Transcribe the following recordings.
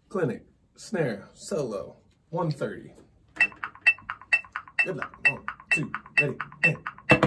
clinic, snare, solo, 130. Good luck. 1, 2, ready, and.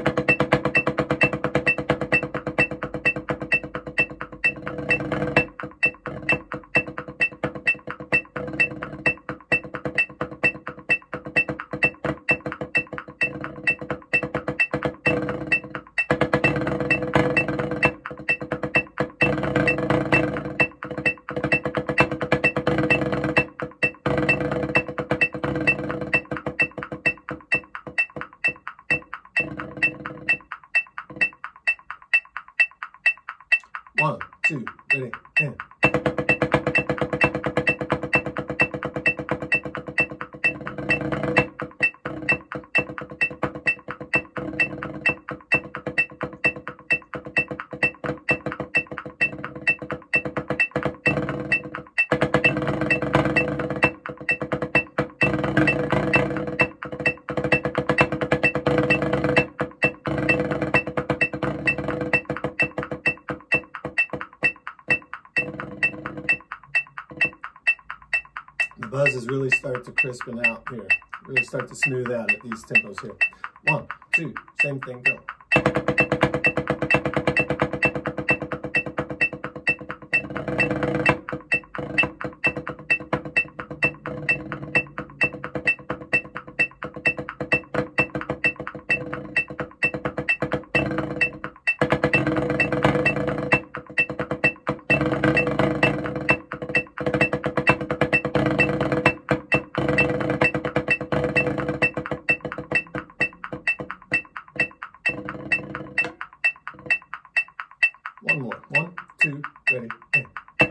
One, two, ready, and. The buzzes really start to crispen out here. Really start to smooth out at these tempos here. 1, 2, same thing, go. One more. 1, 2, ready, and.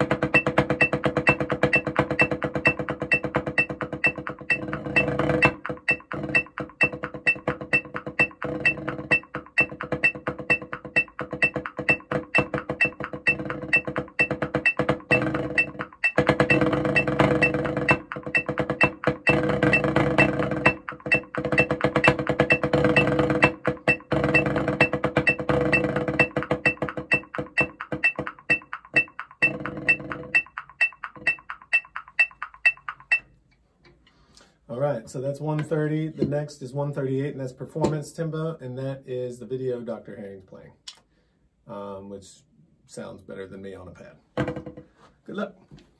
All right, so that's 130. The next is 138, and that's performance tempo, and that is the video Dr. Herring's playing, which sounds better than me on a pad. Good luck.